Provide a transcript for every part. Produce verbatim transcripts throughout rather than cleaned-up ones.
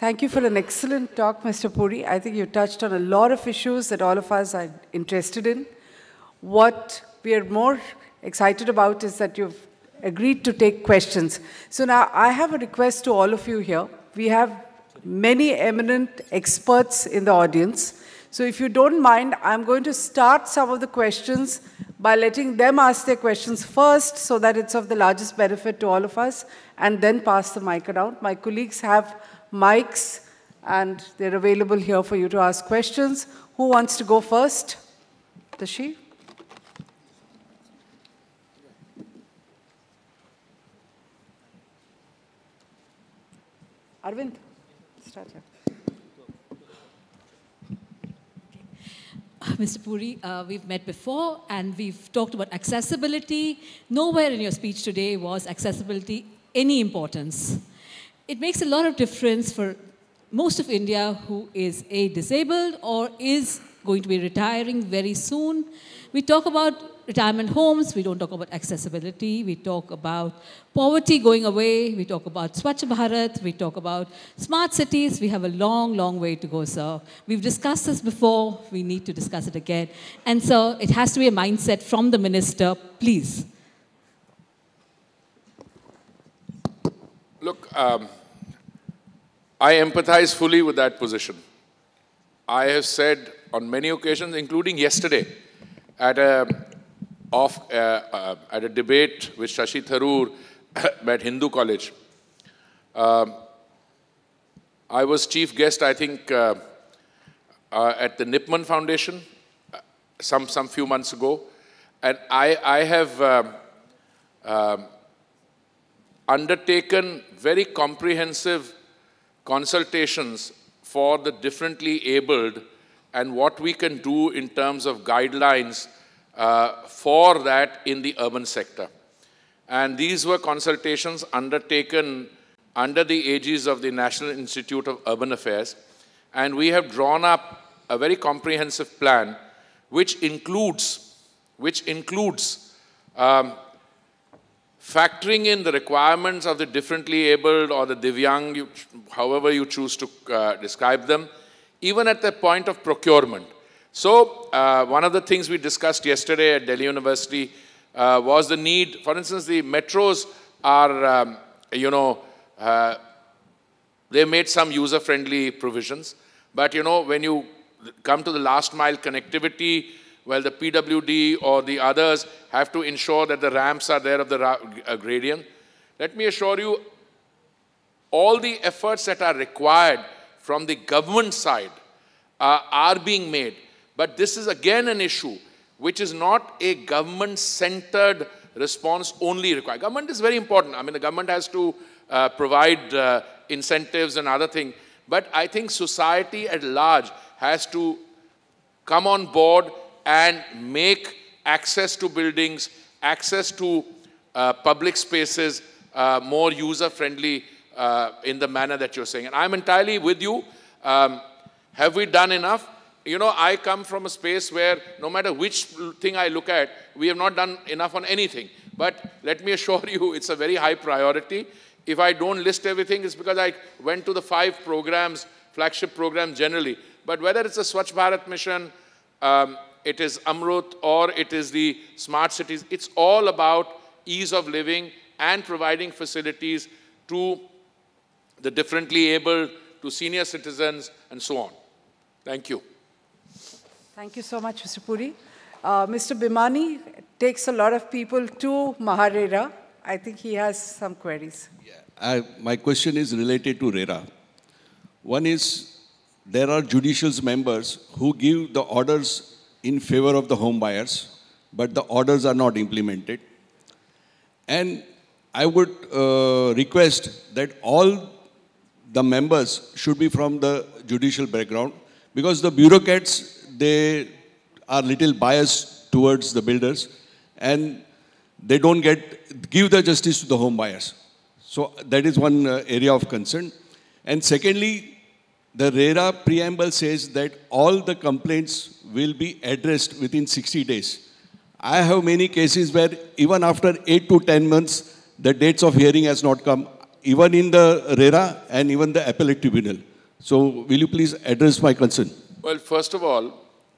Thank you for an excellent talk, Mister Puri. I think you touched on a lot of issues that all of us are interested in. What we are more excited about is that you've agreed to take questions. So now I have a request to all of you here. We have many eminent experts in the audience. So if you don't mind, I'm going to start some of the questions by letting them ask their questions first so that it's of the largest benefit to all of us, and then pass the mic around. My colleagues have mics, and they're available here for you to ask questions. Who wants to go first? Tashi? Arvind, start here. Mister Puri, uh, we've met before and we've talked about accessibility. Nowhere in your speech today was accessibility any importance. It makes a lot of difference for most of India who is A, disabled or is going to be retiring very soon. We talk about retirement homes, we don't talk about accessibility, we talk about poverty going away, we talk about Swachh Bharat, we talk about smart cities. We have a long, long way to go, sir. We've discussed this before, we need to discuss it again. And so it has to be a mindset from the minister, please. Look, um, I empathize fully with that position. I have said on many occasions, including yesterday, at a Of, uh, uh, at a debate with Shashi Tharoor at Hindu College. Uh, I was chief guest, I think, uh, uh, at the Nipman Foundation uh, some, some few months ago. And I, I have uh, uh, undertaken very comprehensive consultations for the differently abled and what we can do in terms of guidelines Uh, for that in the urban sector. And these were consultations undertaken under the aegis of the National Institute of Urban Affairs. And we have drawn up a very comprehensive plan which includes, which includes um, factoring in the requirements of the differently abled or the Divyang, you, however you choose to uh, describe them, even at the point of procurement. So, uh, one of the things we discussed yesterday at Delhi University uh, was the need, for instance, the metros are, um, you know, uh, they made some user-friendly provisions. But, you know, when you come to the last mile connectivity, well, the P W D or the others have to ensure that the ramps are there of the uh, gradient. Let me assure you, all the efforts that are required from the government side uh, are being made. But this is again an issue which is not a government-centered response only required. Government is very important. I mean, the government has to uh, provide uh, incentives and other things. But I think society at large has to come on board and make access to buildings, access to uh, public spaces uh, more user-friendly uh, in the manner that you're saying. And I'm entirely with you. Um, have we done enough? You know, I come from a space where no matter which thing I look at, we have not done enough on anything. But let me assure you, it's a very high priority. If I don't list everything, it's because I went to the five programs, flagship programs generally. But whether it's the Swachh Bharat mission, um, it is Amrut, or it is the smart cities, it's all about ease of living and providing facilities to the differently abled, to senior citizens, and so on. Thank you. Thank you so much, Mister Puri. Uh, Mister Bhimani takes a lot of people to Maharera. I think he has some queries. Yeah. I, my question is related to RERA. One is, there are judicial members who give the orders in favor of the home buyers, but the orders are not implemented. And I would uh, request that all the members should be from the judicial background, because the bureaucrats, they are little biased towards the builders, and they don't get, give the justice to the home buyers. So that is one uh, area of concern. And secondly, the RERA preamble says that all the complaints will be addressed within sixty days. I have many cases where even after eight to ten months, the dates of hearing has not come, even in the RERA and even the appellate tribunal. So will you please address my concern? Well, first of all,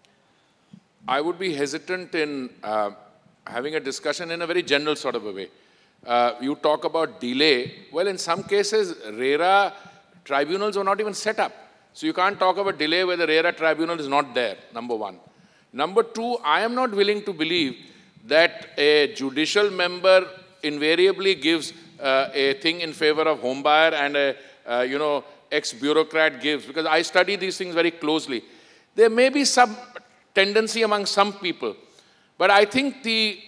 I would be hesitant in uh, having a discussion in a very general sort of a way. Uh, you talk about delay. Well, in some cases, RERA tribunals were not even set up. So you can't talk about delay where the RERA tribunal is not there, number one. Number two, I am not willing to believe that a judicial member invariably gives uh, a thing in favor of home buyer and a, uh, you know, ex-bureaucrat gives, because I study these things very closely. There may be some tendency among some people, but I think the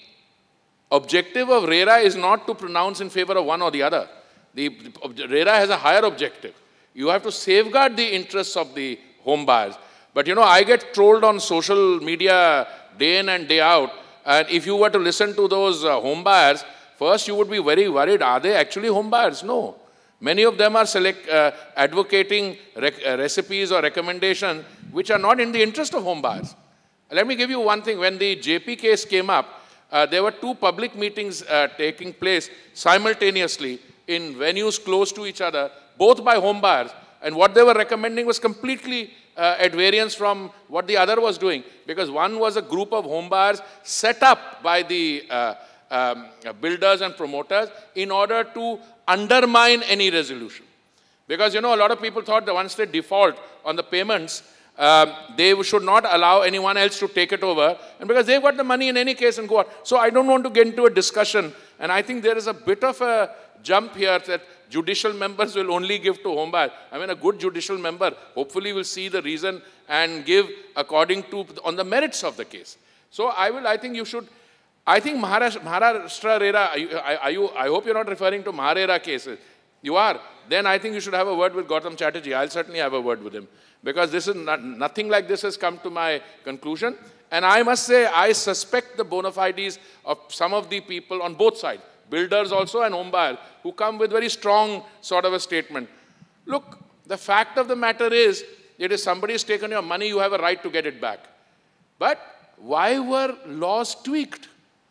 objective of RERA is not to pronounce in favor of one or the other. The, the RERA has a higher objective. You have to safeguard the interests of the home buyers. But you know, I get trolled on social media day in and day out, and if you were to listen to those uh, home buyers, first you would be very worried, are they actually home buyers? No. Many of them are select, uh, advocating rec uh, recipes or recommendations which are not in the interest of home buyers. Let me give you one thing. When the J P case came up, uh, there were two public meetings uh, taking place simultaneously in venues close to each other, both by home buyers. And what they were recommending was completely uh, at variance from what the other was doing. Because one was a group of home buyers set up by the uh, um, builders and promoters in order to undermine any resolution. Because, you know, a lot of people thought that once they default on the payments, um, they should not allow anyone else to take it over. And because they've got the money in any case and go on. So I don't want to get into a discussion. And I think there is a bit of a jump here that judicial members will only give to home buyers. I mean, a good judicial member hopefully will see the reason and give according to, on the merits of the case. So I will, I think you should, I think Maharashtra, Maharashtra RERA, are you, are you, I hope you're not referring to Maharera cases. You are. Then I think you should have a word with Gautam Chatterjee. I'll certainly have a word with him. Because this is not, nothing like this has come to my conclusion. And I must say, I suspect the bona fides of some of the people on both sides, builders also and home buyers, who come with very strong sort of a statement. Look, the fact of the matter is, that if somebody has taken your money, you have a right to get it back. But why were laws tweaked?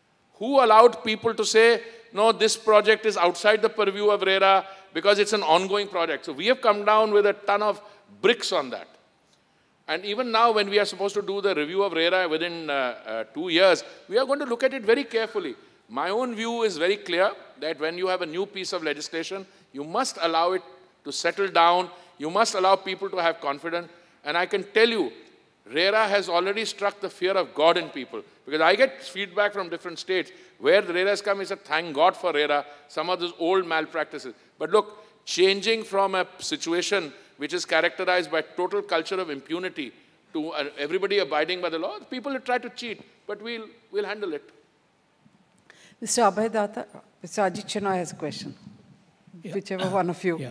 Who allowed people to say, no, this project is outside the purview of RERA because it's an ongoing project? So we have come down with a ton of bricks on that. And even now, when we are supposed to do the review of RERA within uh, uh, two years, we are going to look at it very carefully. My own view is very clear that when you have a new piece of legislation, you must allow it to settle down. You must allow people to have confidence. And I can tell you, RERA has already struck the fear of God in people. Because I get feedback from different states where the RERA has come, is a thank God for RERA, some of those old malpractices. But look, changing from a situation which is characterized by total culture of impunity to uh, everybody abiding by the law, people will try to cheat, but we'll, we'll handle it. Mister Abhay Datta, Mister Ajit Chenoy has a question. Yeah. Whichever one of you. Yeah.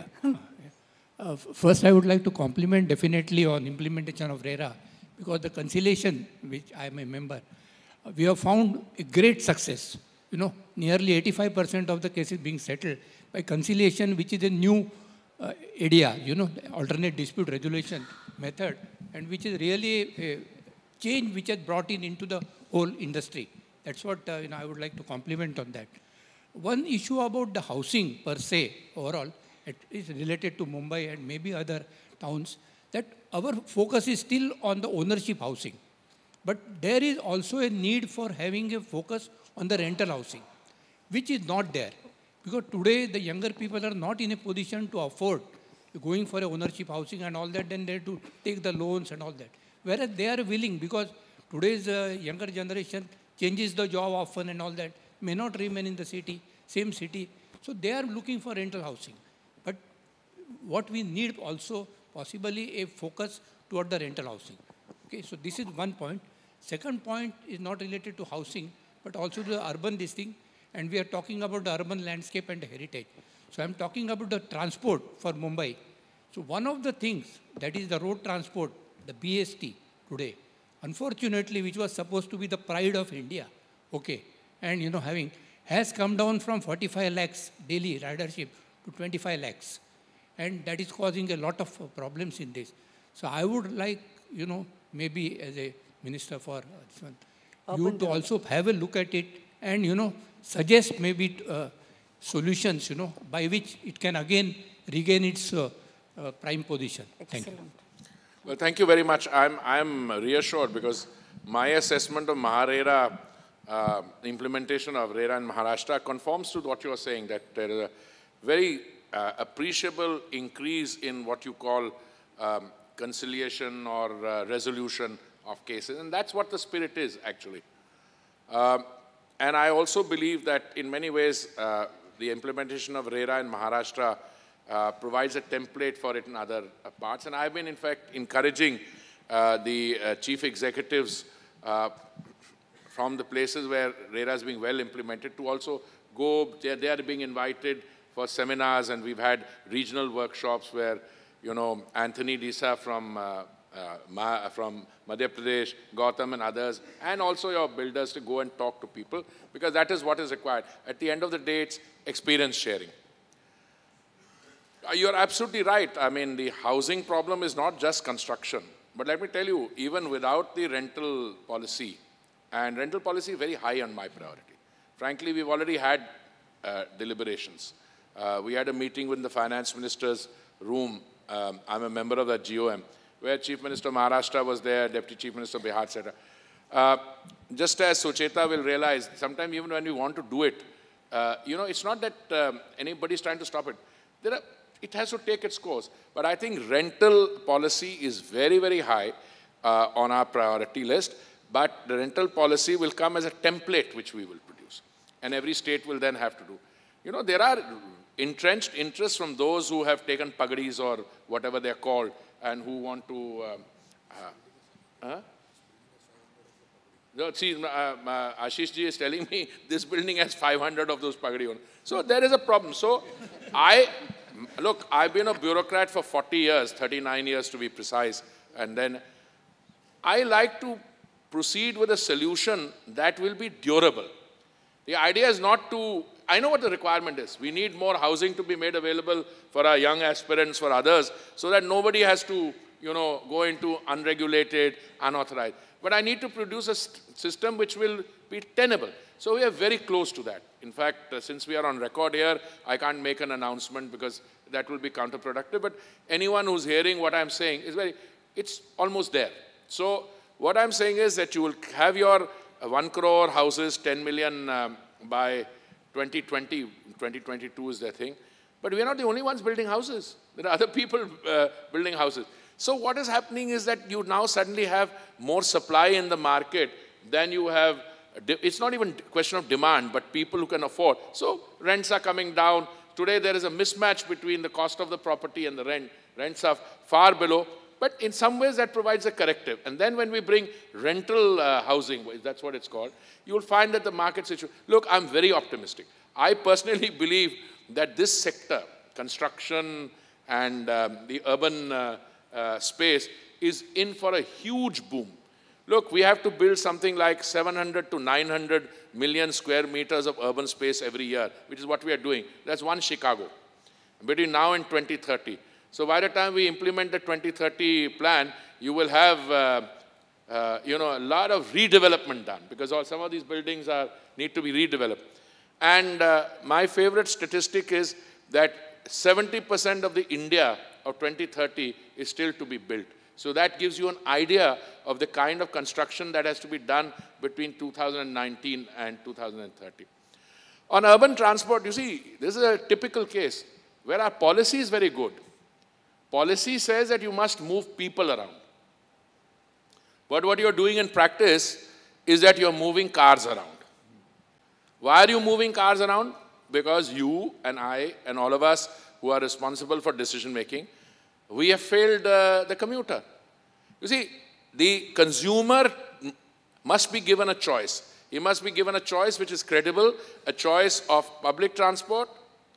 uh, first, I would like to compliment definitely on implementation of RERA, because the conciliation, which I am a member, uh, we have found a great success. You know, nearly eighty-five percent of the cases being settled by conciliation, which is a new uh, area, you know, alternate dispute resolution method, and which is really a, a change which has brought in into the whole industry. That's what uh, you know, I would like to compliment on that. One issue about the housing per se, overall, it is related to Mumbai and maybe other towns, that our focus is still on the ownership housing. But there is also a need for having a focus on the rental housing, which is not there. Because today the younger people are not in a position to afford going for a ownership housing and all that, then they have to take the loans and all that. Whereas they are willing, because today's uh, younger generation changes the job often and all that, may not remain in the city, same city. So they are looking for rental housing. But what we need also, possibly a focus toward the rental housing. Okay, so this is one point. Second point is not related to housing, but also to the urban this thing. And we are talking about the urban landscape and the heritage. So I'm talking about the transport for Mumbai. So one of the things, that is the road transport, the B S T today, unfortunately, which was supposed to be the pride of India, okay, and you know, having, has come down from forty-five lakhs daily ridership to twenty-five lakhs. And that is causing a lot of uh, problems in this. So I would like, you know, maybe as a minister for uh, this one, you to also have a look at it and, you know, suggest maybe uh, solutions, you know, by which it can again regain its uh, uh, prime position. Excellent. Thank you. Well, thank you very much. I'm, I'm reassured because my assessment of Maharera, uh, implementation of RERA in Maharashtra conforms to what you are saying, that there is a very uh, appreciable increase in what you call um, conciliation or uh, resolution of cases. And that's what the spirit is, actually. Um, and I also believe that in many ways, uh, the implementation of RERA in Maharashtra uh, provides a template for it in other uh, parts. And I've been, in fact, encouraging uh, the uh, chief executives uh, from the places where RERA is being well implemented to also go. They, they are being invited for seminars, and we've had regional workshops where, you know, Anthony Disa from uh, uh, Ma, from Madhya Pradesh, Gautam and others, and also your builders to go and talk to people, because that is what is required. At the end of the day, it's experience sharing. You're absolutely right. I mean, the housing problem is not just construction. But let me tell you, even without the rental policy, and rental policy is very high on my priority. Frankly, we've already had uh, deliberations. Uh, we had a meeting with the finance minister's room. Um, I'm a member of the G O M, where Chief Minister of Maharashtra was there, Deputy Chief Minister of Bihar, et cetera. Uh, just as Sucheta will realize, sometimes even when we want to do it, uh, you know, it's not that um, anybody's trying to stop it. There are, it has to take its course. But I think rental policy is very, very high uh, on our priority list. But the rental policy will come as a template which we will produce. And every state will then have to do. You know, there are entrenched interests from those who have taken pagadis or whatever they're called and who want to... Um, uh, huh? No, see, uh, uh, Ashish ji is telling me this building has five hundred of those pagadi on. So there is a problem. So I... Look, I've been a bureaucrat for forty years, thirty-nine years to be precise. And then I like to proceed with a solution that will be durable. The idea is not to, I know what the requirement is. We need more housing to be made available for our young aspirants, for others, so that nobody has to, you know, go into unregulated, unauthorized. But I need to produce a system which will be tenable. So we are very close to that. In fact, uh, since we are on record here, I can't make an announcement because that will be counterproductive. But anyone who's hearing what I'm saying is very, it's almost there. So what I'm saying is that you will have your uh, one crore houses, ten million um, by twenty twenty, twenty twenty-two is the thing. But we're not the only ones building houses. There are other people uh, building houses. So what is happening is that you now suddenly have more supply in the market than you have. It's not even a question of demand, but people who can afford. So rents are coming down. Today there is a mismatch between the cost of the property and the rent. Rents are far below. But in some ways that provides a corrective. And then when we bring rental uh, housing, that's what it's called, you will find that the market situation... Look, I'm very optimistic. I personally believe that this sector, construction and um, the urban uh, uh, space, is in for a huge boom. Look, we have to build something like seven hundred to nine hundred million square meters of urban space every year, which is what we are doing. That's one Chicago, between now and twenty thirty. So by the time we implement the twenty thirty plan, you will have, uh, uh, you know, a lot of redevelopment done, because all, some of these buildings are, need to be redeveloped. And uh, my favorite statistic is that seventy percent of the India of twenty thirty is still to be built. So that gives you an idea of the kind of construction that has to be done between two thousand nineteen and two thousand thirty. On urban transport, you see, this is a typical case where our policy is very good. Policy says that you must move people around. But what you're doing in practice is that you're moving cars around. Why are you moving cars around? Because you and I and all of us who are responsible for decision making, we have failed uh, the commuter. You see, the consumer must be given a choice. He must be given a choice which is credible, a choice of public transport.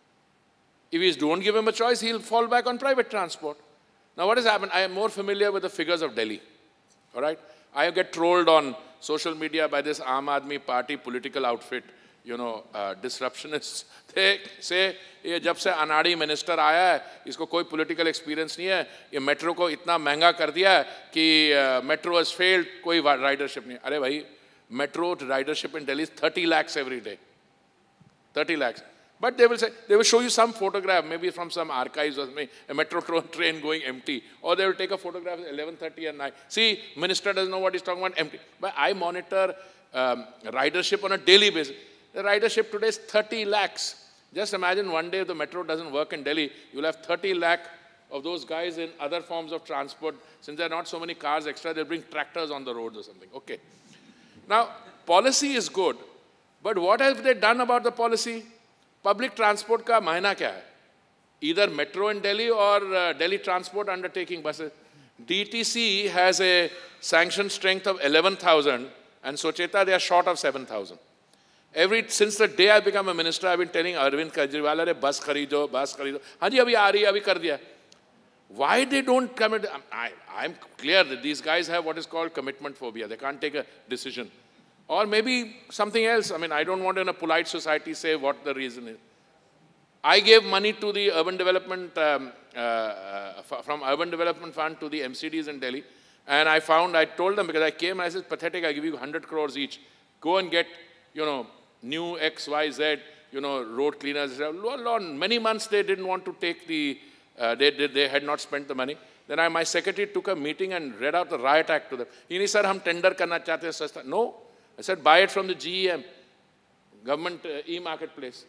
If you don't give him a choice, he'll fall back on private transport. Now what has happened? I am more familiar with the figures of Delhi. All right? I get trolled on social media by this Aam Aadmi Party political outfit, you know, uh, disruptionists. They say, ये जब से अनाड़ी minister आया है, इसको कोई political experience नहीं है, ये metro को इतना महंगा कर दिया है कि metro has failed, कोई ridership नहीं. अरे भाई, metro ridership in Delhi is thirty lakhs every day. thirty lakhs. But they will say, they will show you some photograph, maybe from some archives or something, a metro train going empty. Or they will take a photograph at eleven thirty at night. See, minister doesn't know what he's talking about, empty. But I monitor um, ridership on a daily basis. The ridership today is thirty lakhs. Just imagine one day if the metro doesn't work in Delhi, you'll have thirty lakh of those guys in other forms of transport. Since there are not so many cars extra, they'll bring tractors on the roads or something. Okay. Now, policy is good. But what have they done about the policy? Public transport ka mahina kya hai? Either metro in Delhi or uh, Delhi Transport Undertaking buses. D T C has a sanctioned strength of eleven thousand and Socheta they are short of seven thousand. Every, since the day I become a minister, I've been telling Arvind Kejriwal, "Arey bus kharido, bus kharido." Haan ji, abhi aa rahi hai, abhi kar diya. Why they don't commit? I, I'm clear that these guys have what is called commitment phobia. They can't take a decision. Or maybe something else. I mean, I don't want in a polite society say what the reason is. I gave money to the urban development, um, uh, uh, from urban development fund to the M C Ds in Delhi. And I found, I told them, because I came and I said, pathetic, I give you one hundred crores each. Go and get, you know, new X, Y, Z, you know, road cleaners. Many months they didn't want to take the, uh, they, they, they had not spent the money. Then I, my secretary took a meeting and read out the riot act to them. He said, sir, hum tender karna chahte hain sasta. No. I said, buy it from the G E M, government uh, e-marketplace.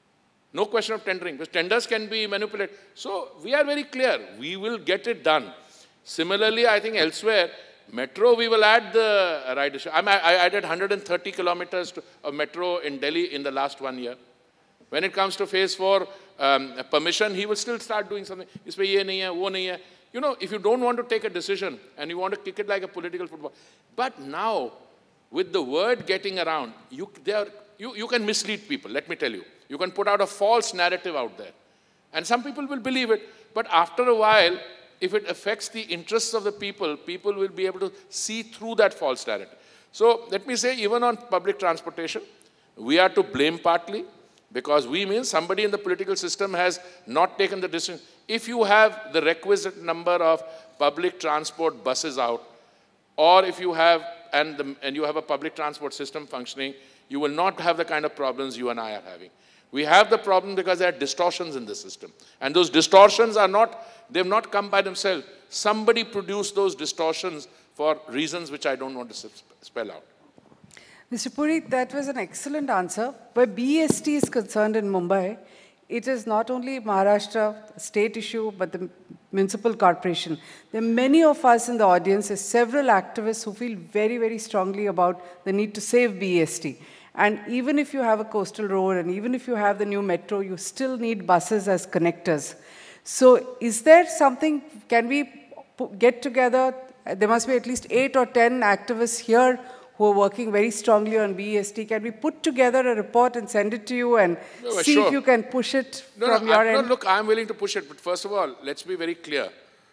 No question of tendering, because tenders can be manipulated. So we are very clear. We will get it done. Similarly, I think elsewhere, metro, we will add the ridership. I, I added one hundred thirty kilometers to, of metro in Delhi in the last one year. When it comes to phase four um, permission, he will still start doing something. Ispe ye nahi hai, wo nahi hai. You know, if you don't want to take a decision and you want to kick it like a political football. But now, with the word getting around, you, are, you, you can mislead people, let me tell you. You can put out a false narrative out there. And some people will believe it. But after a while, if it affects the interests of the people, people will be able to see through that false narrative. So let me say, even on public transportation, we are to blame partly because we mean somebody in the political system has not taken the decision. If you have the requisite number of public transport buses out, or if you have And, the, and you have a public transport system functioning, you will not have the kind of problems you and I are having. We have the problem because there are distortions in the system. And those distortions are not, they have not come by themselves. Somebody produced those distortions for reasons which I don't want to spell out. Mister Puri, that was an excellent answer. Where B S T is concerned in Mumbai, it is not only Maharashtra, a state issue, but the municipal corporation. There are many of us in the audience, there's several activists who feel very, very strongly about the need to save B S T. And even if you have a coastal road, and even if you have the new metro, you still need buses as connectors. So is there something, can we get together? There must be at least eight or ten activists here who are working very strongly on B S T. Can we put together a report and send it to you and no, see sure. if you can push it no, from no, your I, end? No, look, I'm willing to push it. But first of all, let's be very clear.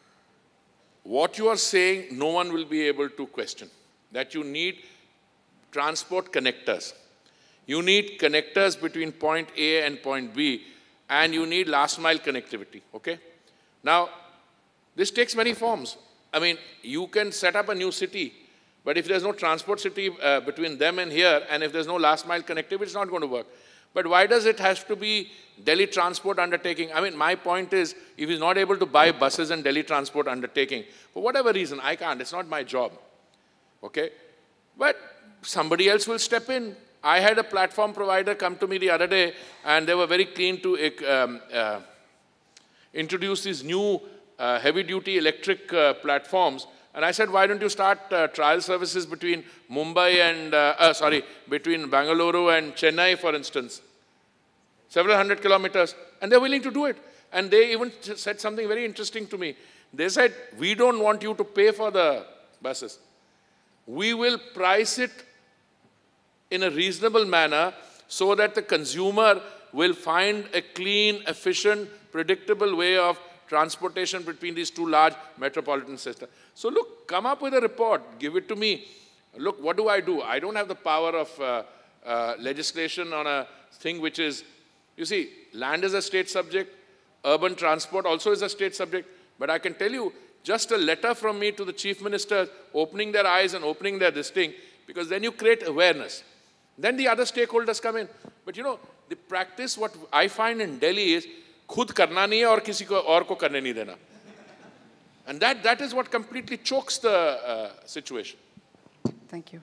What you are saying, no one will be able to question. That you need transport connectors. You need connectors between point A and point B, and you need last mile connectivity, okay? Now, this takes many forms. I mean, you can set up a new city, but if there's no transport city uh, between them and here, and if there's no last mile connectivity, it's not going to work. But why does it have to be Delhi Transport Undertaking? I mean, my point is, if he's not able to buy buses in Delhi Transport Undertaking, for whatever reason, I can't, it's not my job, okay? But somebody else will step in. I had a platform provider come to me the other day, and they were very keen to um, uh, introduce these new uh, heavy-duty electric uh, platforms. And I said, why don't you start uh, trial services between Mumbai and, uh, uh, sorry, between Bangalore and Chennai, for instance. Several hundred kilometers. And they're willing to do it. And they even said something very interesting to me. They said, we don't want you to pay for the buses. We will price it in a reasonable manner so that the consumer will find a clean, efficient, predictable way of transportation between these two large metropolitan systems. So look, come up with a report, give it to me. Look, what do I do? I don't have the power of uh, uh, legislation on a thing which is, you see, land is a state subject, urban transport also is a state subject, but I can tell you, just a letter from me to the chief minister, opening their eyes and opening their this thing, because then you create awareness. Then the other stakeholders come in. But you know, The practice, what I find in Delhi is, khud karna nahi hai aur kisi ko aur ko karne nahi dena. And that, that is what completely chokes the uh, situation. Thank you.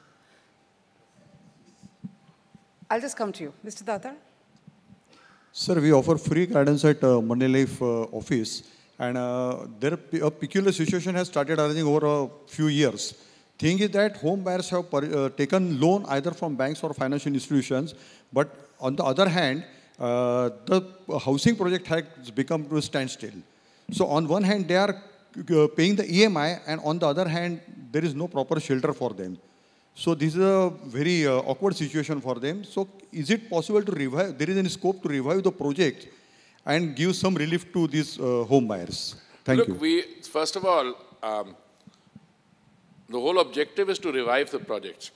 I'll just come to you. Mister Datar? Sir, we offer free guidance at uh, Moneylife uh, office. And uh, there a peculiar situation has started arising over a few years. Thing is that home buyers have per, uh, taken loan either from banks or financial institutions. But on the other hand, uh, the housing project has become to a standstill. So on one hand, they are uh, paying the E M I, and on the other hand, there is no proper shelter for them. So this is a very uh, awkward situation for them. So is it possible to revive, there is any scope to revive the project and give some relief to these uh, home buyers? Thank Look, you. we, first of all, um, the whole objective is to revive the projects.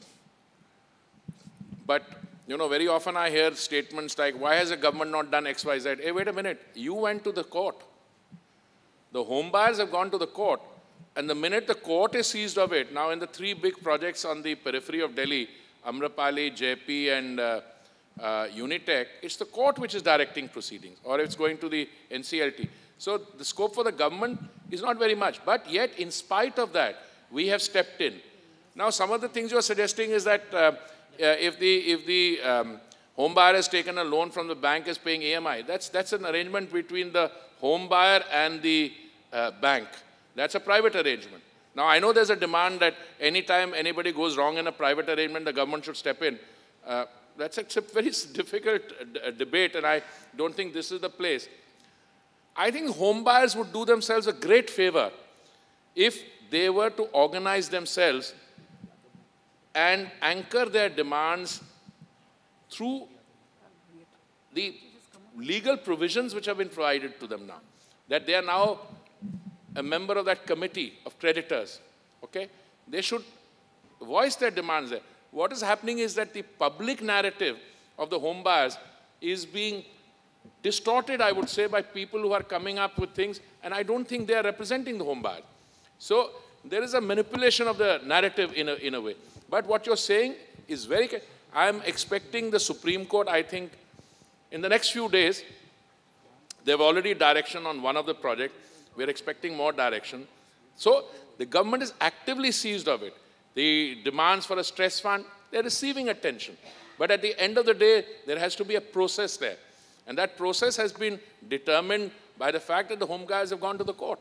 But, you know, very often I hear statements like, why has the government not done X, Y, Z? Hey, wait a minute, you went to the court. The home buyers have gone to the court. And the minute the court is seized of it, now in the three big projects on the periphery of Delhi, Amrapali, J P and uh, uh, Unitech, it's the court which is directing proceedings, or it's going to the N C L T. So the scope for the government is not very much. But yet, in spite of that, we have stepped in. Now, some of the things you're suggesting is that uh, uh, if the, if the um, home buyer has taken a loan from the bank is paying E M I, that's, that's an arrangement between the home buyer and the uh, bank. That's a private arrangement. Now, I know there's a demand that anytime anybody goes wrong in a private arrangement, the government should step in. Uh, that's a, a very difficult uh, debate, and I don't think this is the place. I think home buyers would do themselves a great favor if they were to organize themselves and anchor their demands through the legal provisions which have been provided to them now. That they are now a member of that committee of creditors, okay? They should voice their demands there. What is happening is that the public narrative of the home buyers is being distorted, I would say, by people who are coming up with things, and I don't think they are representing the home buyers. So there is a manipulation of the narrative in a, in a way. But what you're saying is very, I'm expecting the Supreme Court, I think, in the next few days, they've already direction on one of the projects. We're expecting more direction. So the government is actively seized of it. The demands for a stress fund, they're receiving attention. But at the end of the day, there has to be a process there. And that process has been determined by the fact that the home guys have gone to the court.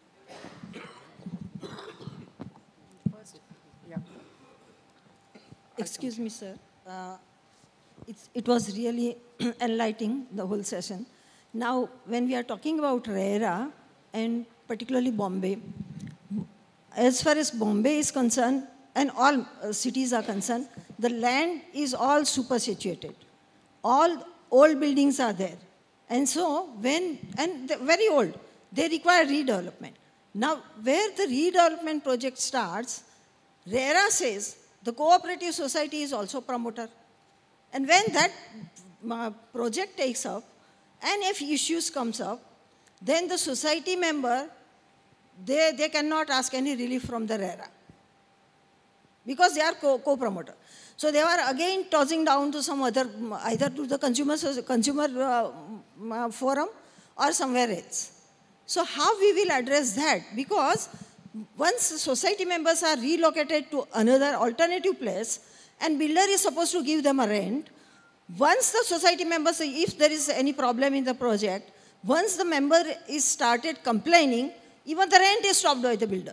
Excuse me, sir. Uh, it's, it was really enlightening, the whole session. Now, when we are talking about RERA, and particularly Bombay, as far as Bombay is concerned, and all uh, cities are concerned, the land is all super situated. All old buildings are there. And so, when, and very old, they require redevelopment. Now, where the redevelopment project starts, RERA says the cooperative society is also promoter. And when that uh, project takes up, and if issues comes up, then the society member, they, they cannot ask any relief from the RERA because they are co-promoter. So they are again tossing down to some other, either to the consumer, consumer uh, forum or somewhere else. So how we will address that? Because once society members are relocated to another alternative place and builder is supposed to give them a rent, once the society members, if there is any problem in the project, once the member is started complaining, even the rent is stopped by the builder.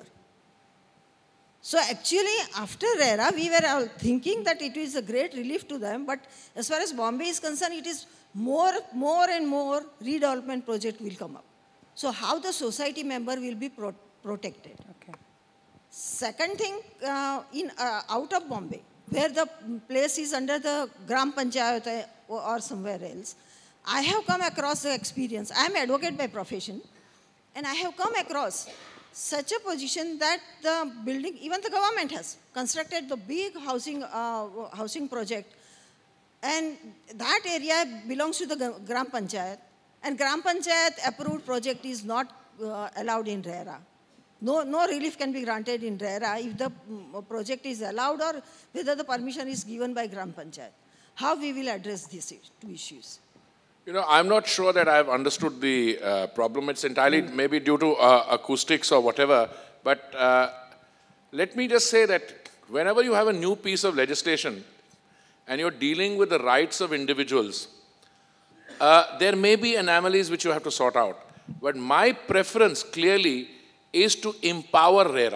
So actually, after RERA, we were all thinking that it is a great relief to them, but as far as Bombay is concerned, it is more, more and more redevelopment project will come up. So how the society member will be pro protected. Okay. Second thing, uh, in, uh, out of Bombay, where the place is under the Gram Panchayat or somewhere else, I have come across the experience. I am advocate by profession, and I have come across such a position that the building, even the government has constructed the big housing, uh, housing project, and that area belongs to the Gram Panchayat, and Gram Panchayat approved project is not uh, allowed in RERA. No, no relief can be granted in RERA if the project is allowed or whether the permission is given by Gram Panchayat. how we will address these two issues. You know, I'm not sure that I've understood the uh, problem. It's entirely mm. maybe due to uh, acoustics or whatever. But uh, let me just say that whenever you have a new piece of legislation and you're dealing with the rights of individuals, uh, there may be anomalies which you have to sort out. But my preference clearly is to empower RERA.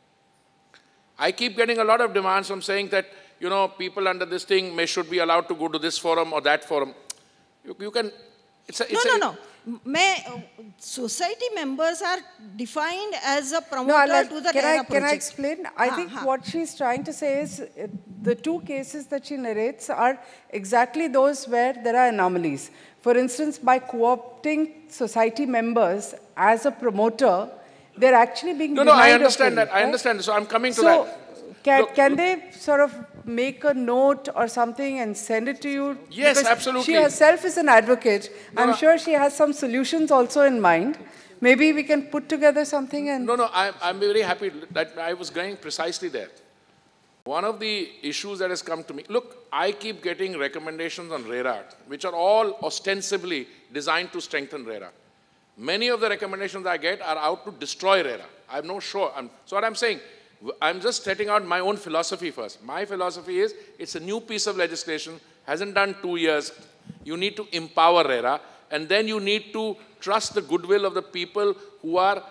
I keep getting a lot of demands from saying that, you know, people under this thing may should be allowed to go to this forum or that forum. You, you can, it's a, it's no, a, no, no. May, uh, society members are defined as a promoter no, like, to the can RERA I, project. Can I explain? I ha, think ha. what she's trying to say is uh, the two cases that she narrates are exactly those where there are anomalies. For instance, by co-opting society members as a promoter, they're actually being No, no, I denied understand of that. I understand. So I'm coming to so, that. Can, Look, can they sort of make a note or something and send it to you? Yes, because absolutely. She herself is an advocate. No, I'm no. sure she has some solutions also in mind. Maybe we can put together something and... No, no, I, I'm very happy that I was going precisely there. One of the issues that has come to me, look, I keep getting recommendations on RERA, which are all ostensibly designed to strengthen RERA. Many of the recommendations I get are out to destroy RERA. I'm not sure. I'm, so what I'm saying, I'm just setting out my own philosophy first. My philosophy is, it's a new piece of legislation, hasn't done two years. You need to empower RERA, and then you need to trust the goodwill of the people who are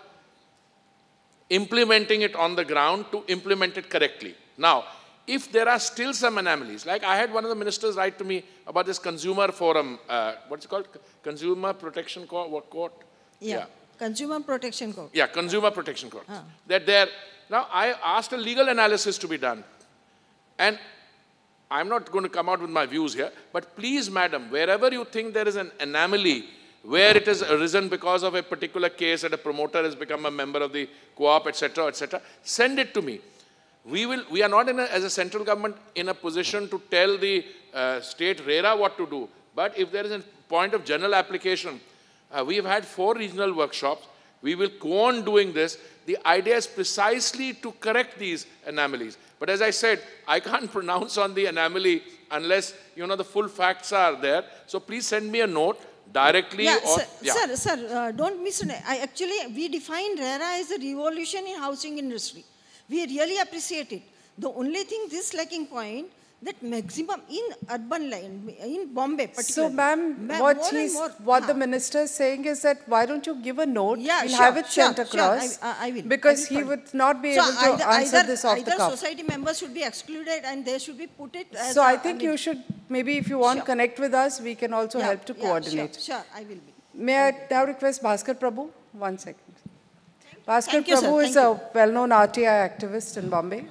implementing it on the ground to implement it correctly. Now, if there are still some anomalies, like I had one of the ministers write to me about this consumer forum, uh, what's it called? Consumer Protection Court? Court? Yeah. yeah, Consumer Protection Court. Yeah, Consumer Protection Court. Ah. That there, now I asked a legal analysis to be done. And I'm not going to come out with my views here, but please, madam, wherever you think there is an anomaly, where it has arisen because of a particular case that a promoter has become a member of the co-op, et cetera, et cetera, send it to me. We will. We are not, in a, as a central government, in a position to tell the uh, state RERA what to do. But if there is a point of general application, uh, we have had four regional workshops. We will go on doing this. The idea is precisely to correct these anomalies. But as I said, I can't pronounce on the anomaly unless, you know, the full facts are there. So please send me a note directly. Yeah, or, sir, yeah. sir, sir uh, don't misunderstand. I actually, we define RERA as a revolution in housing industry. We really appreciate it. The only thing, this lacking point, that maximum in urban line, in Bombay particularly. So, ma'am, what, he's, more, what the minister is saying is that why don't you give a note, yeah, we'll sure, have it sure, sent across, sure, I, I will. because I will he would not be so able to either, answer either, this off either the cuff. society members should be excluded and they should be put it as So a, I think I mean, you should, maybe if you want sure. to connect with us, we can also yeah, help to yeah, coordinate. Sure, sure, I will be. May I now request Bhaskar Prabhu? One second. Bhaskar Thank you, sir. Prabhu is Thank a well-known R T I activist in Bombay.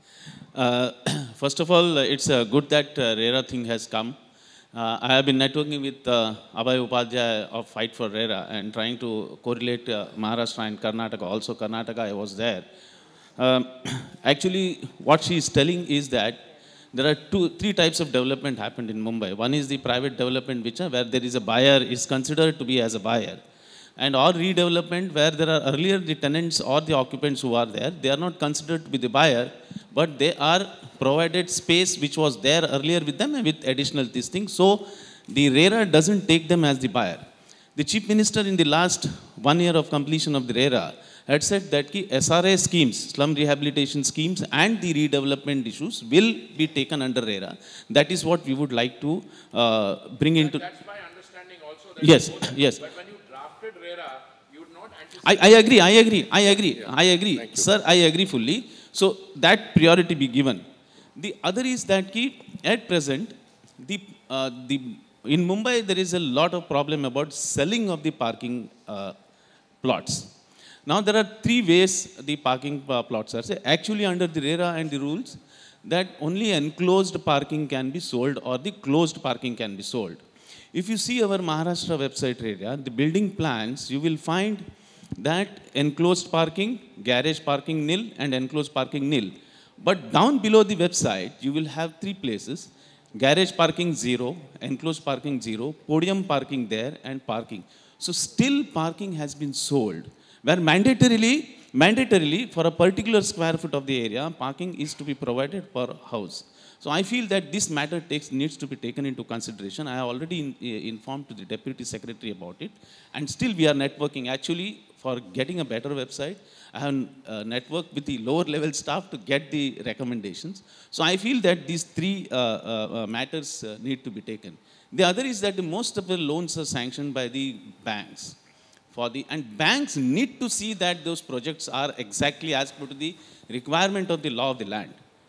Uh, first of all, it's uh, good that uh, RERA thing has come. Uh, I have been networking with uh, Abhay Upadhyay of Fight for RERA and trying to correlate uh, Maharashtra and Karnataka. Also Karnataka, I was there. Um, actually, what she is telling is that there are two, three types of development happened in Mumbai. One is the private development, which uh, where there is a buyer, is considered to be as a buyer. And or redevelopment where there are earlier the tenants or the occupants who are there, they are not considered to be the buyer, but they are provided space which was there earlier with them and with additional this thing. So the RERA doesn't take them as the buyer. The Chief Minister in the last one year of completion of the RERA had said that ki S R A schemes, slum rehabilitation schemes and the redevelopment issues will be taken under RERA. That is what we would like to uh, bring into... That's my understanding also. That yes, yes. But when you drafted RERA, you would not anticipate... I, I agree, I agree, I agree, yeah. I agree. Sir, I agree fully. So that priority be given. The other is that ki, at present, the, uh, the, in Mumbai there is a lot of problem about selling of the parking uh, plots. Now there are three ways the parking uh, plots are. So actually under the RERA and the rules, that only enclosed parking can be sold or the closed parking can be sold. If you see our Maharashtra website area, the building plans, you will find that enclosed parking, garage parking nil and enclosed parking nil. But down below the website, you will have three places, garage parking zero, enclosed parking zero, podium parking there and parking. So still parking has been sold, where mandatorily, mandatorily for a particular square foot of the area, parking is to be provided per house. So I feel that this matter takes, needs to be taken into consideration. I have already in, uh, informed to the Deputy Secretary about it, and still we are networking. Actually, for getting a better website, I have uh, networked with the lower level staff to get the recommendations. So I feel that these three uh, uh, matters uh, need to be taken. The other is that the most of the loans are sanctioned by the banks. For the, and banks need to see that those projects are exactly as per to the requirement of the law of the land.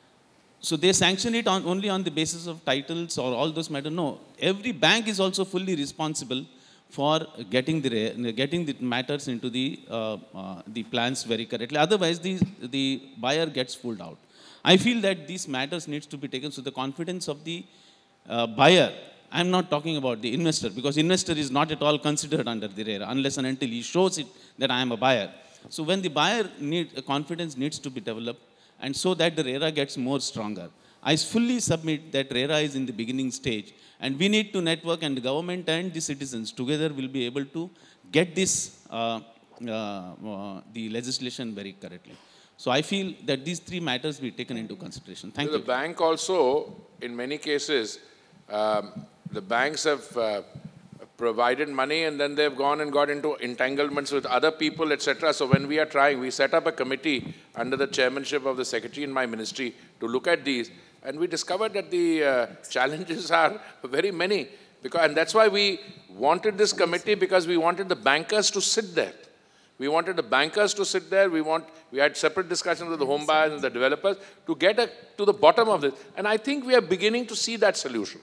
So they sanction it on, only on the basis of titles or all those matters. No, every bank is also fully responsible for getting the, getting the matters into the, uh, uh, the plans very correctly. Otherwise, the, the buyer gets fooled out. I feel that these matters needs to be taken so the confidence of the uh, buyer. I'm not talking about the investor, because investor is not at all considered under the RERA unless and until he shows it that I am a buyer. So when the buyer need, confidence needs to be developed, and so that the RERA gets more stronger. I fully submit that RERA is in the beginning stage, and we need to network, and the government and the citizens together will be able to get this, uh, uh, uh, the legislation very correctly. So I feel that these three matters be taken into consideration. Thank so you. The bank also, in many cases, um, the banks have uh, provided money and then they've gone and got into entanglements with other people, et cetera. So when we are trying, we set up a committee under the chairmanship of the secretary in my ministry to look at these, and we discovered that the uh, challenges are very many. Because, and that's why we wanted this committee, because we wanted the bankers to sit there. We wanted the bankers to sit there. We want, we had separate discussions with the home buyers and the developers to get a, to the bottom of this. And I think we are beginning to see that solution.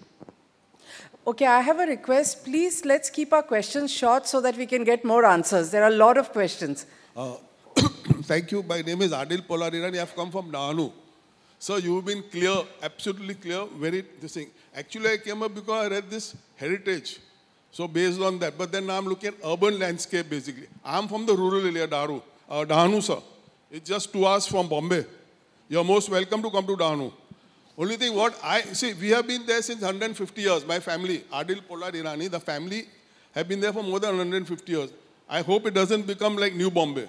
Okay, I have a request. Please, let's keep our questions short so that we can get more answers. There are a lot of questions. Uh, thank you. My name is Adil Polarirani. I have come from Dahanu. So you've been clear, absolutely clear, very this thing. Actually, I came up because I read this heritage. So based on that, but then now I'm looking at urban landscape basically. I'm from the rural area, Daru, uh, Dahanu, sir. It's just two hours from Bombay. You're most welcome to come to Dahanu. Only thing what I, see, we have been there since one hundred fifty years. My family, Adil Polarirani, the family have been there for more than one hundred fifty years. I hope it doesn't become like New Bombay.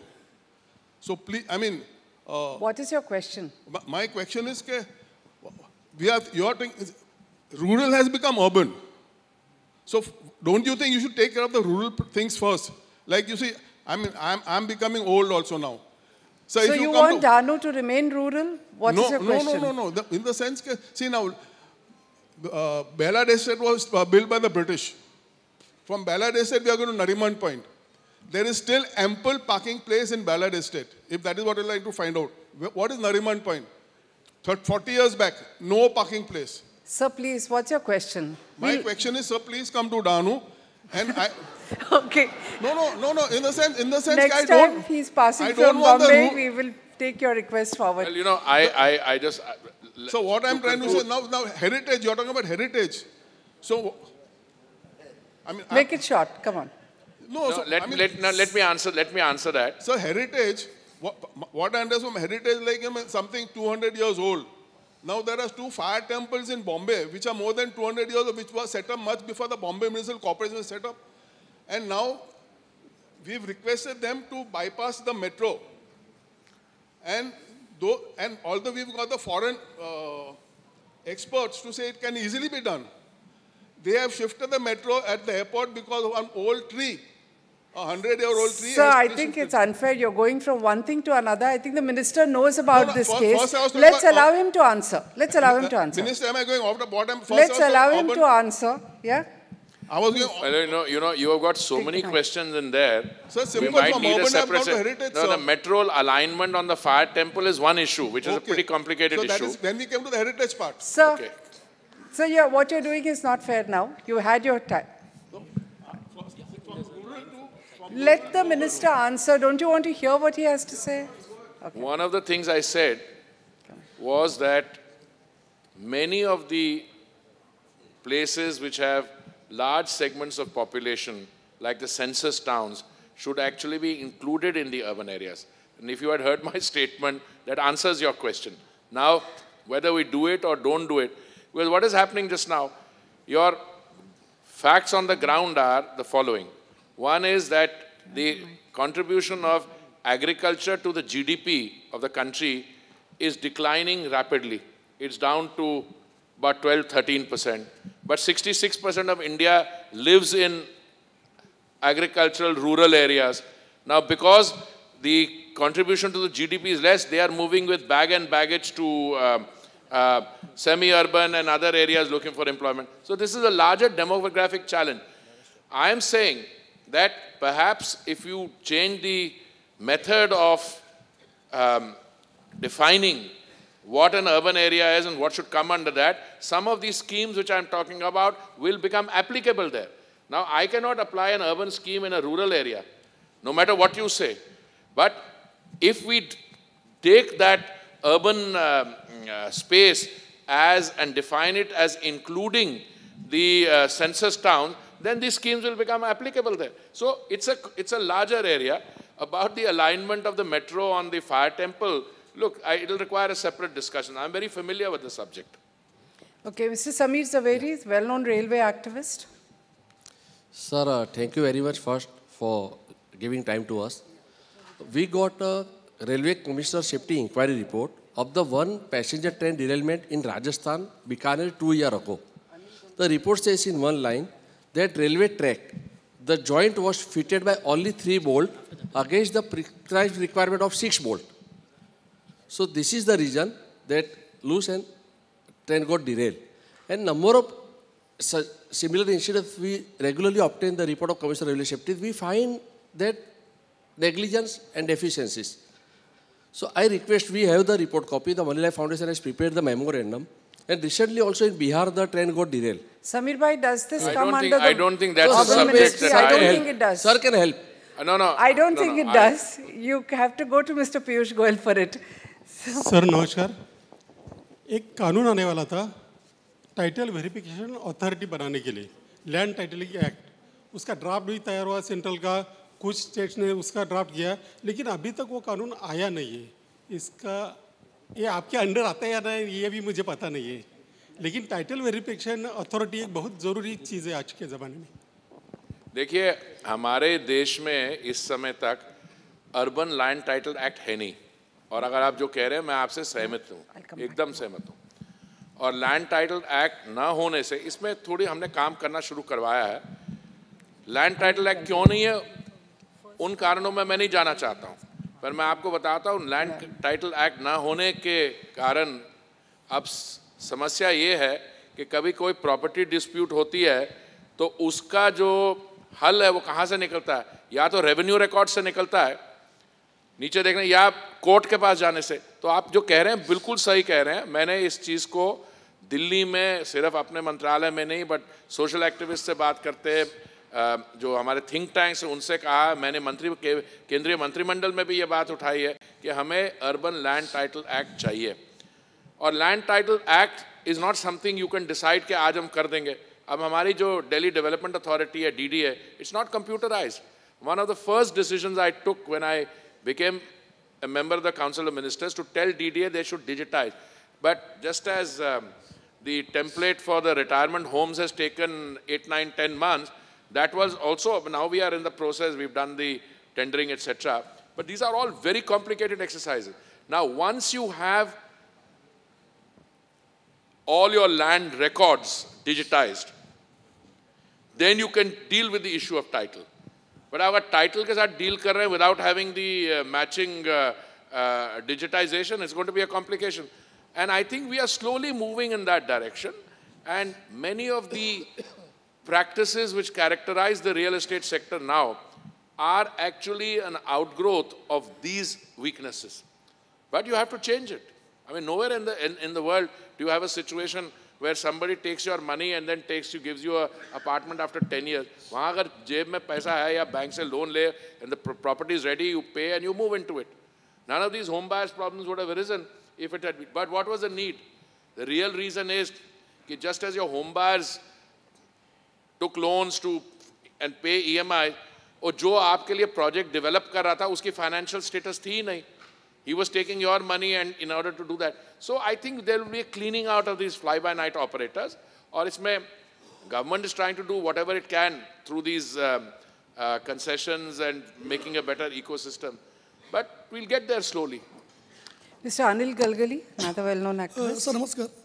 So please, I mean. Uh, what is your question? My question is, ke, we have, your thing is, rural has become urban. So don't you think you should take care of the rural things first? Like you see, I mean, I'm, I'm becoming old also now. So, so if you, you want to, Dahanu to remain rural? What no, is your no, question? No, no, no, no. In the sense, ke, see now, uh, Ballard Estate was uh, built by the British. From Ballard Estate, we are going to Nariman Point. There is still ample parking place in Ballard Estate, if that is what you'd like to find out. What is Nariman Point? forty years back, no parking place. Sir, please, what's your question? My we'll... question is, sir, please come to Dahanu. And I... okay. No, no, no, no. In the sense, in the sense, Next I time don't, he's passing I from Bombay, we will take your request forward. Well, you know, I, I, I just... Uh, so what I'm trying conclude. to say, now, now, heritage, you're talking about heritage. So, I mean... Make I'm, it short, come on. No, no so, let, I mean, let, no, let me answer, let me answer that. So heritage, what, what I understand from heritage, like I mean, something two hundred years old. Now there are two fire temples in Bombay, which are more than two hundred years old, which was set up much before the Bombay Municipal Corporation was set up. And now we've requested them to bypass the metro. And, though, and although we've got the foreign uh, experts to say it can easily be done, they have shifted the metro at the airport because of an old tree. A hundred-year-old tree. Sir, I think it's unfair. You're going from one thing to another. I think the minister knows about no, no, this first, case. First Let's about, allow him to answer. Let's allow him to answer. Minister, am I going off the bottom? First Let's allow him urban, to answer. Yeah? I was going... Well, you know, you know, you have got so Take many questions in there. So simple, we might from need urban a separate... heritage, no, sir. the metro alignment on the fire temple is one issue, which okay. is a pretty complicated so that issue. Is, then we came to the heritage part. Sir, okay. so yeah, what you're doing is not fair now. You had your time. Let the minister answer. Don't you want to hear what he has to say? Okay. One of the things I said was that many of the places which have large segments of population, like the census towns, should actually be included in the urban areas. And if you had heard my statement, that answers your question. Now, whether we do it or don't do it, because what is happening just now, your facts on the ground are the following. One is that the contribution of agriculture to the G D P of the country is declining rapidly. It's down to about twelve, thirteen percent. But sixty-six percent of India lives in agricultural, rural areas. Now, because the contribution to the G D P is less, they are moving with bag and baggage to um, uh, semi-urban and other areas looking for employment. So this is a larger demographic challenge. I am saying that perhaps if you change the method of um, defining what an urban area is and what should come under that, some of these schemes which I'm talking about will become applicable there. Now, I cannot apply an urban scheme in a rural area, no matter what you say. But if we take that urban uh, uh, space as and define it as including the uh, census town, then these schemes will become applicable there. So it's a, it's a larger area. About the alignment of the metro on the fire temple, look, I, it'll require a separate discussion. I'm very familiar with the subject. Okay, Mister Sameer Zaveri, well-known railway activist. Sir, uh, thank you very much first for giving time to us. We got a Railway Commissioner Safety Inquiry report of the one passenger train derailment in Rajasthan, Bikaner, two years ago. The report says in one line that railway track, the joint was fitted by only three bolts against the prescribed requirement of six bolts. So this is the reason that loose and train got derailed. And number of similar incidents, we regularly obtain the report of Commissioner of Railway Safety. We find that negligence and deficiencies. So I request, we have the report copy. The Moneylife Foundation has prepared the memorandum. And recently also in Bihar, the train got derailed. Samir Bhai, does this I come don't under think, the I don't think that's a urban subject ministry? that I don't I think it does. Sir can help. Uh, no, no. I don't no, think no, it I, does. You have to go to Mister Piyush Goyal for it. Sir नमस्कार. एक कानून आने वाला था title verification authority बनाने के लिए, land titling act. उसका ड्राफ्ट भी तैयार हुआ सेंट्रल का, कुछ स्टेट्स ने उसका ड्राफ्ट किया, लेकिन अभी तक वो कानून आया नहीं है. इसका ये आपके अंडर आता है या नहीं ये भी मुझे पता नहीं है, लेकिन टाइटल वेरिफिकेशन अथॉरिटी एक बहुत ज़रूरी चीज़ है आज के ज़माने में. देखिए, हमारे देश में इस समय तक अर्बन लैंड टाइटल एक्ट है नहीं, और अगर आप जो कह रहे हैं मैं आपसे सहमत हूँ, एकदम सहमत हूँ. और लैंड टाइटल एक्ट ना होने से इसमें थोड़ी हमने काम करना शुरू करवाया है. लैंड टाइटल एक्ट क्यों नहीं है, उन कारणों में मैं नहीं जाना चाहता हूँ, पर मैं आपको बताता हूँ लैंड टाइटल एक्ट ना होने के कारण अब समस्या ये है कि कभी कोई प्रॉपर्टी डिस्प्यूट होती है तो उसका जो हल है वो कहाँ से निकलता है, या तो रेवेन्यू रिकॉर्ड से निकलता है नीचे देखने, या कोर्ट के पास जाने से. तो आप जो कह रहे हैं बिल्कुल सही कह रहे हैं. मैंने इस चीज़ को दिल्ली में सिर्फ अपने मंत्रालय में नहीं बट सोशल एक्टिविस्ट से बात करते हैं, जो हमारे थिंक टैंक्स हैं उनसे कहा, मैंने मंत्री के, केंद्रीय मंत्रिमंडल में भी ये बात उठाई है कि हमें अर्बन लैंड टाइटल एक्ट चाहिए. और land title act is not something you can decide कि आज हम कर देंगे. अब हमारी जो दिल्ली डेवलपमेंट अथॉरिटी है, डी डी है, it's not computerized. One of the first decisions I took when I became a member of the Council of Ministers to tell D D A they should digitize. But just as um, the template for the retirement homes has taken eight, nine, ten months, that was also, now we are in the process, we've done the tendering, et cetera. But these are all very complicated exercises. Now, once you have all your land records digitized, then you can deal with the issue of title. But अगर title के साथ deal कर रहे हैं without having the uh, matching uh, uh, digitization, it's going to be a complication. And I think we are slowly moving in that direction. And many of the practices which characterize the real estate sector now are actually an outgrowth of these weaknesses. But you have to change it. I mean, nowhere in the, in, in the world do you have a situation where somebody takes your money and then takes you, gives you an apartment after ten years. वहाँ अगर जेब में पैसा है या bank से loan ले and the property is ready, you pay and you move into it. None of these home buyers problems would have arisen if it had been. But what was the need? The real reason is that just as your home buyers took loans to and pay E M I, और जो आपके लिए project develop कर रहा था उसकी financial status थी ही नहीं. He was taking your money and in order to do that. So I think there will be a cleaning out of these fly-by-night operators. Or इसमें government is trying to do whatever it can through these um, uh, concessions and making a better ecosystem. But we'll get there slowly. Mister Anil Galgali, another well-known activist. Uh, sir, namaskar.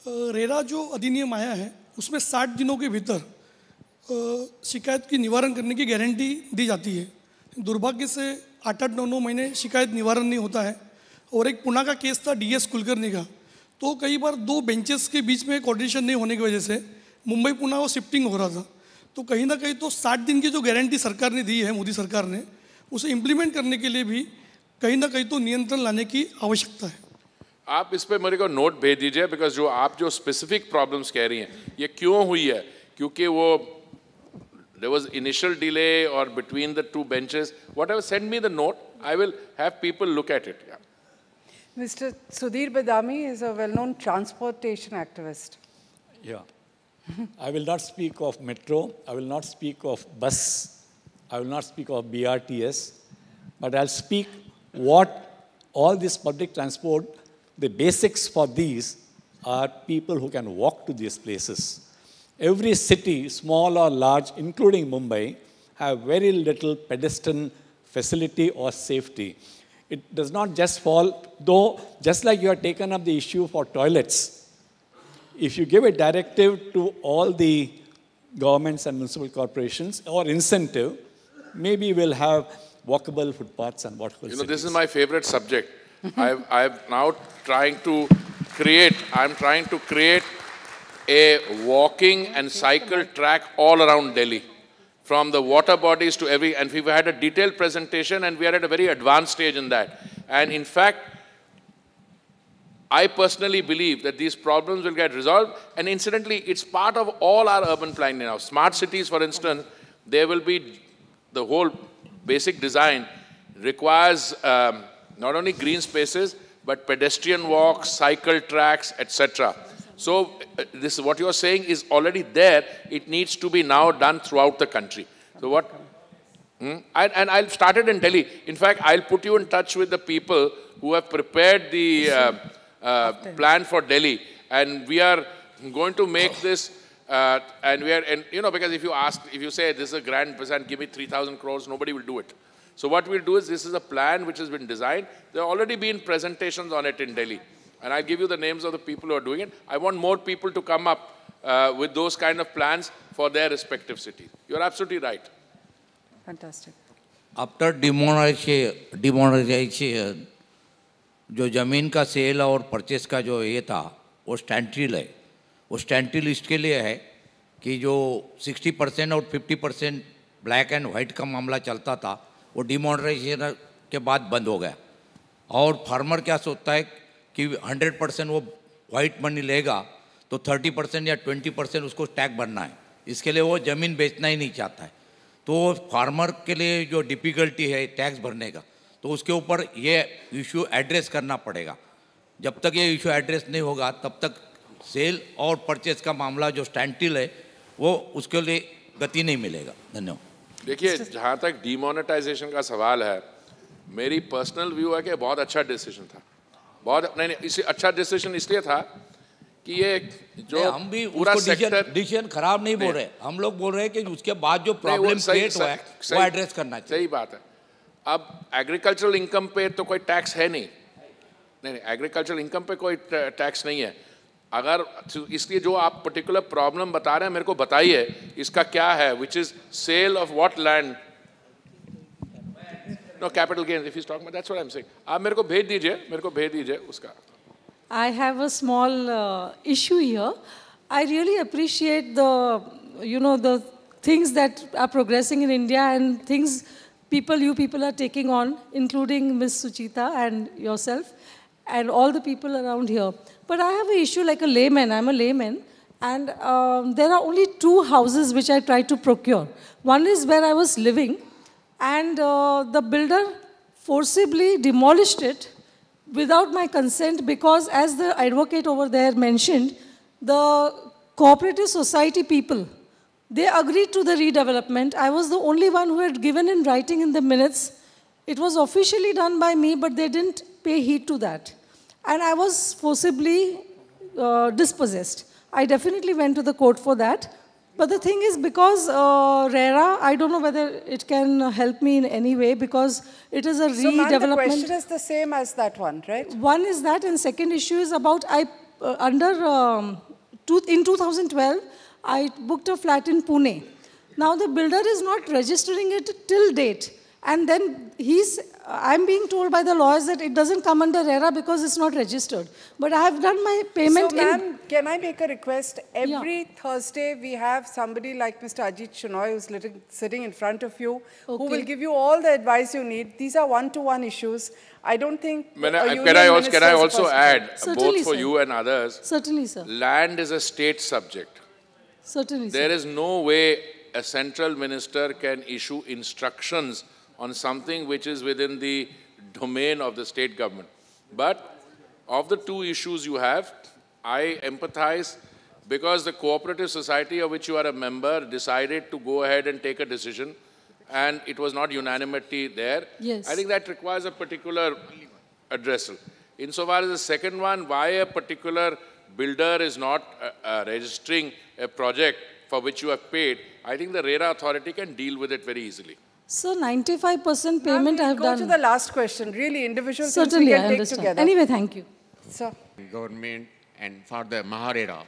RERA जो अधिनियम आया है उसमें साठ दिनों के भीतर शिकायत की निवारण करने की गारंटी दी जाती है। दुर्भाग्य से आठ आठ नौ नौ महीने शिकायत निवारण नहीं होता है। और एक पुणे का केस था डी एस कुलकर्णी का, तो कई बार दो बेंचेस के बीच में कोऑर्डिनेशन नहीं होने की वजह से मुंबई पुणे वो शिफ्टिंग हो रहा था। तो कहीं ना कहीं तो साठ दिन की जो गारंटी सरकार ने दी है, मोदी सरकार ने, उसे इम्प्लीमेंट करने के लिए भी कहीं ना कहीं तो नियंत्रण लाने की आवश्यकता है। आप इस पे मेरे को नोट भेज दीजिए, बिकॉज जो आप जो स्पेसिफिक प्रॉब्लम्स कह रही हैं ये क्यों हुई है, क्योंकि वो there was initial delay or between the two benches, whatever, send me the note, I will have people look at it. Yeah. Mister Sudhir Badami is a well-known transportation activist. Yeah. I will not speak of metro, I will not speak of bus, I will not speak of B R T S, but I'll speak what all this public transport, the basics for these are people who can walk to these places. Every city, small or large, including Mumbai, have very little pedestrian facility or safety. It does not just fall, though, just like you have taken up the issue for toilets, if you give a directive to all the governments and municipal corporations or incentive, maybe we'll have walkable footpaths and walkable You know, cities. this is my favorite subject. I've, I've now trying to create, I'm trying to create a walking and cycle track all around Delhi, from the water bodies to every, and we've had a detailed presentation and we are at a very advanced stage in that. And in fact, I personally believe that these problems will get resolved, and incidentally, it's part of all our urban planning now. Smart cities, for instance, there will be, the whole basic design requires um, not only green spaces, but pedestrian walks, cycle tracks, et cetera. So uh, this is what you're saying is already there. It needs to be now done throughout the country. So what? Hmm? I, and I'll start it in Delhi. In fact, I'll put you in touch with the people who have prepared the uh, uh, plan for Delhi. And we are going to make this, uh, and we are, and you know, because if you ask, if you say this is a grand present, give me three thousand crores, nobody will do it. So what we'll do is, this is a plan which has been designed. There have already been presentations on it in Delhi. And I'll give you the names of the people who are doing it. I want more people to come up uh, with those kind of plans for their respective cities. You're absolutely right. Fantastic. After demonetization, demonetization, जो ज़मीन का cell और purchase का जो ये था, वो standstill है. वो स्टैंडस्टिल इसके लिए है कि जो साठ परसेंट और पचास परसेंट ब्लैक एंड वाइट का मामला चलता था, वो डिमोनेटाइजेशन के बाद बंद हो गया. और फार्मर क्या सोचता है कि हंड्रेड परसेंट वो वाइट मनी लेगा तो थर्टी परसेंट या ट्वेंटी परसेंट उसको टैक्स भरना है. इसके लिए वो ज़मीन बेचना ही नहीं चाहता है. तो फार्मर के लिए जो डिफ़िकल्टी है टैक्स भरने का, तो उसके ऊपर ये इशू एड्रेस करना पड़ेगा. जब तक ये इशू एड्रेस नहीं होगा तब तक सेल और परचेस का मामला जो स्टैंडस्टिल है वो उसके लिए गति नहीं मिलेगा. धन्यवाद. देखिए, जहाँ तक डिमोनेटाइजेशन का सवाल है, मेरी पर्सनल व्यू है कि बहुत अच्छा डिसीजन था. बहुत नहीं नहीं इसे अच्छा डिसीजन इसलिए था कि ये जो हम भी पूरा सेक्टर डिसीजन खराब नहीं बोल रहे, हम लोग बोल रहे हैं कि उसके बाद जो प्रॉब्लम क्रिएट हुआ है वो एड्रेस करना चाहिए. सही बात है. अब एग्रीकल्चरल इनकम पे तो कोई टैक्स है नहीं, नहीं नहीं एग्रीकल्चरल इनकम पे कोई टैक्स नहीं है. अगर इसलिए जो आप पर्टिकुलर प्रॉब्लम बता रहे हैं मेरे को बताइए, इसका क्या है, which is sale of what land. No capital gains. If he's talking about, that's what I'm saying. आप मेरे को भेज दीजिए, मेरे को भेज दीजिए उसका. I have a small uh, issue here. I really appreciate the, you know, the things that are progressing in India and things people, you people are taking on, including Miss Suchita and yourself and all the people around here. But I have an issue like a layman. I'm a layman. And um, there are only two houses which I tried to procure. One is where I was living, and uh, the builder forcibly demolished it without my consent because, as the advocate over there mentioned, the cooperative society people, they agreed to the redevelopment. I was the only one who had given in writing in the minutes. It was officially done by me, but they didn't pay heed to that. And I was forcibly uh, dispossessed. I definitely went to the court for that. But the thing is, because uh, RERA, I don't know whether it can help me in any way because it is a so, redevelopment. So, the question is the same as that one, right? One is that, and second issue is about I uh, under, um, two, in two thousand twelve, I booked a flat in Pune. Now the builder is not registering it till date. And then he's, I'm being told by the lawyers that it doesn't come under RERA because it's not registered. But I have done my payment so, in... ma'am, can I make a request? Every yeah. Thursday, we have somebody like Mister Ajit Shenoy, who's little, sitting in front of you, okay. who will give you all the advice you need. These are one-to-one issues. I don't think... When I, can, I also, can I also add, Certainly, both for sir. you and others, Certainly, sir. Land is a state subject. Certainly, There sir. is no way a central minister can issue instructions on something which is within the domain of the state government. But of the two issues you have, I empathize because the cooperative society of which you are a member decided to go ahead and take a decision, and it was not unanimity there. Yes. I think that requires a particular addressal. Insofar as the second one, why a particular builder is not uh, uh, registering a project for which you have paid, I think the RERA authority can deal with it very easily. So ninety-five percent payment I have go done. Go to the last question. Really, individual Certainly, things we I can take understand. together. Anyway, thank you. Sir. Government and for the Maharera.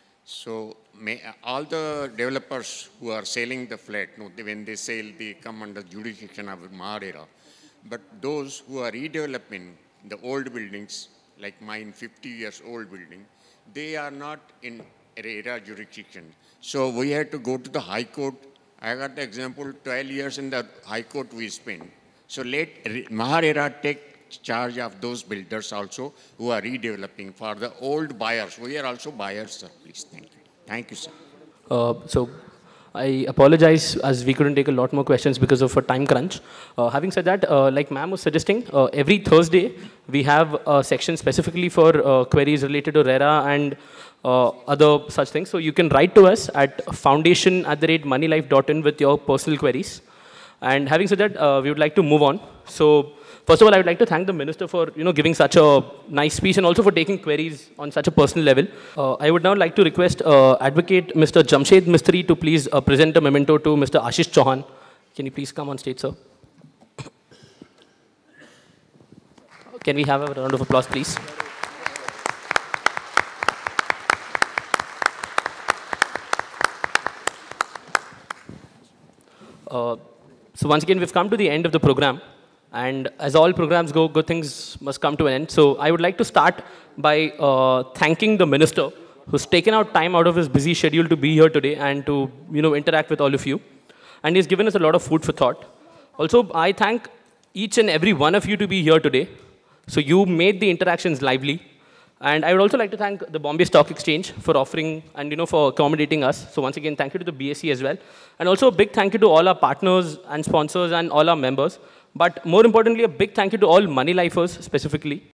So may, all the developers who are selling the flat, no, when they sell, they come under jurisdiction of Maharera. But those who are redeveloping the old buildings, like mine, fifty years old building, they are not in RERA jurisdiction. So we had to go to the High Court. I got the example, twelve years in the High Court we spent. So let Maharera take charge of those builders also who are redeveloping for the old buyers. We are also buyers, sir. Please, thank you. Thank you, sir. Uh, so I apologize as we couldn't take a lot more questions because of a time crunch. Uh, having said that, uh, like ma'am was suggesting, uh, every Thursday we have a section specifically for uh, queries related to RERA and uh, other such things. So you can write to us at foundation at the rate moneylife dot in with your personal queries. And having said that, uh, we would like to move on. So first of all, I would like to thank the minister for you know giving such a nice speech and also for taking queries on such a personal level. Uh, I would now like to request uh, Advocate Mister Jamshed Mistry to please uh, present a memento to Mister Ashish Chauhan. Can you please come on stage, sir? Can we have a round of applause, please? Uh, so once again, we've come to the end of the program. And as all programs go, good things must come to an end. So I would like to start by uh, thanking the minister who's taken out time out of his busy schedule to be here today and to you know, interact with all of you. And he's given us a lot of food for thought. Also, I thank each and every one of you to be here today. So you made the interactions lively. And I would also like to thank the Bombay Stock Exchange for offering and you know for accommodating us. So once again, thank you to the B S C as well. And also a big thank you to all our partners and sponsors and all our members. But more importantly, a big thank you to all Money Lifers specifically.